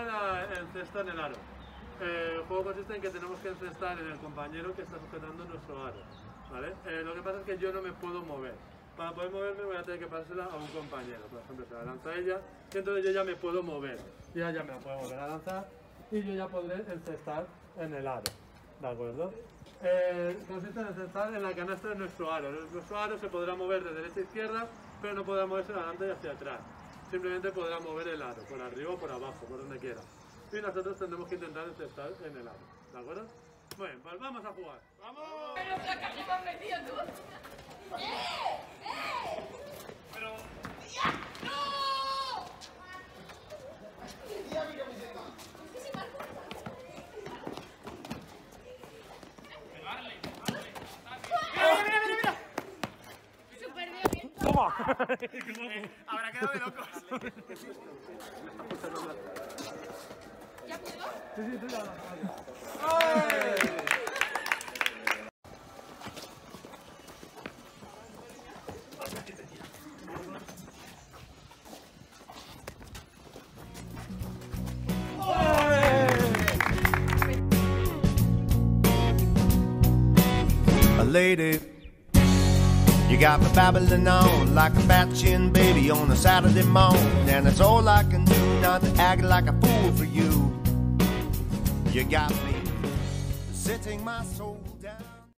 el cesto en el aro. El juego consiste en que tenemos que encestar en el compañero que está sujetando nuestro aro, ¿vale? Lo que pasa es que yo no me puedo mover. Para poder moverme voy a tener que pasársela a un compañero. Por ejemplo, se la lanza ella y entonces yo ya me puedo mover. Y ella ya me la puede volver a lanzar y yo ya podré encestar en el aro, ¿de acuerdo? Consiste en encestar en la canasta de nuestro aro. Nuestro aro se podrá mover de derecha a izquierda, pero no podrá moverse de adelante y hacia atrás. Simplemente podrá mover el aro, por arriba o por abajo, por donde quiera. Y nosotros tendremos que intentar encestar en el aro, ¿de acuerdo? Muy bien, pues vamos a jugar. ¡Vamos! ¡Pero la calle me has metido tú! Pero... ¡Ya! ¡No! ¡Mira! ¡Súper bien! ¡Toma! Habrá quedado de locos. ¿Ya puedo? Sí, tú ya. Lady, you got me babbling on like a fat-chin baby on a Saturday morning, and it's all I can do not to act like a fool for you. You got me sitting my soul.